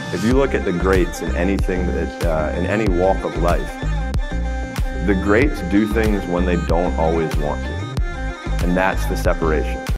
If you look at the greats in anything that, in any walk of life, the greats do things when they don't always want to. And that's the separation.